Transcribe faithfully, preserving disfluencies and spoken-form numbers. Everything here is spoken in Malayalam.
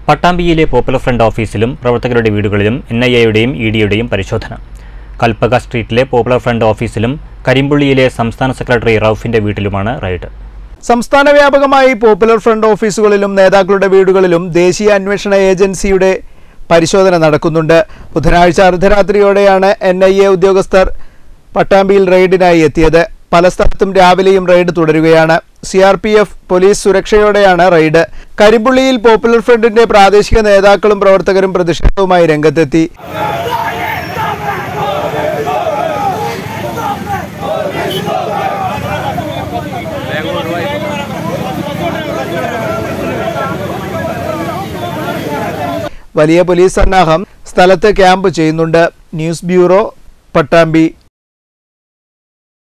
പട്ടാമ്പിയിലെ പോപ്പുലർ ഫ്രണ്ട് ഓഫീസിലും പ്രവർത്തകരുടെ വീടുകളിലും എൻ ഐ എയുടെയും ഇ ഡിയുടെയും പരിശോധന. കൽപ്പക സ്ട്രീറ്റിലെ പോപ്പുലർ ഫ്രണ്ട് ഓഫീസിലും കരിമ്പുള്ളിയിലെ സംസ്ഥാന സെക്രട്ടറി റൌഫിന്റെ വീട്ടിലുമാണ് റെയ്ഡ്. സംസ്ഥാന വ്യാപകമായി പോപ്പുലർ ഫ്രണ്ട് ഓഫീസുകളിലും നേതാക്കളുടെ വീടുകളിലും ദേശീയ അന്വേഷണ ഏജൻസിയുടെ പരിശോധന നടക്കുന്നുണ്ട്. ബുധനാഴ്ച അർദ്ധരാത്രിയോടെയാണ് എൻ ഐ എ ഉദ്യോഗസ്ഥർ പട്ടാമ്പിയിൽ റെയ്ഡിനായി എത്തിയത്. പല സ്ഥലത്തും രാവിലെയും റെയ്ഡ് തുടരുകയാണ്. C R P F police സുരക്ഷയോടെയാണ് റെയ്ഡ്. കരിമ്പുള്ളിയിൽ പോപ്പുലർ ഫ്രണ്ടിന്റെ പ്രാദേശിക നേതാക്കളും പ്രവർത്തകരും പ്രതിഷേധവുമായി രംഗത്തെത്തി. വലിയ പോലീസ് സന്നാഹം സ്ഥലത്ത് ക്യാമ്പ് ചെയ്യുന്നുണ്ട്. News bureau, Pattambi.